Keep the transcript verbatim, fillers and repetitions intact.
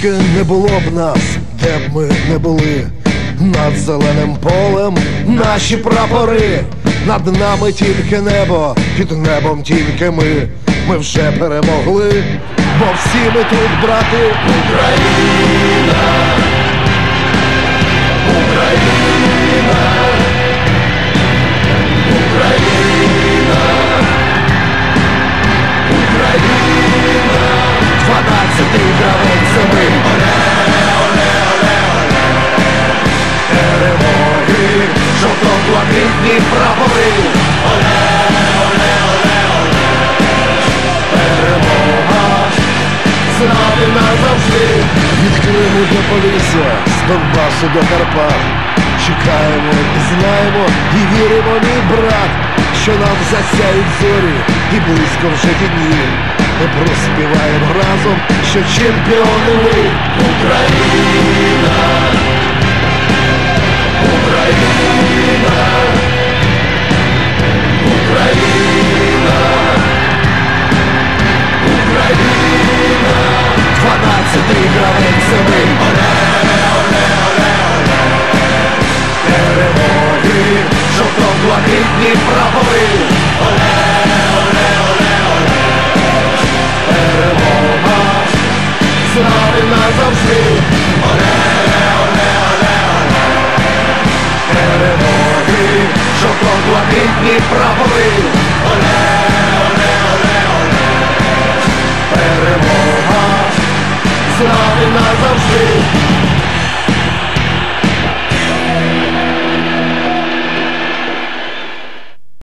Скільки не було б нас, де б ми не були, над зеленим полем наші прапори, над нами тільки небо, під небом тільки ми. Ми вже перемогли, бо всі ми тут, брати. Україна! Україна! Україна! Україна! Дванадцятий гравець зими. Оле, оле, оле, оле. Перемоги, жовто-блакитні прапори. Оле, оле, оле, оле. Перемога з нами назавжди. Від Криму до Полісся, з Донбасу до Карпат. Чекаємо і знаємо, і віримо, мій брат, що нам засяють зорі і близько вже ті дні. Ми проспіваємо разом, що чемпіони ми. Україна! Україна! Україна! Україна! Дванадцятий гравець зими. Оле, оле, оле, оле. Перемоги, жовто-блакитні прапори. Оле, оле, оле, оле. Перемога з нами назавжди. Оле, оле, оле, оле. Перемоги, жовто-блакитні прапори.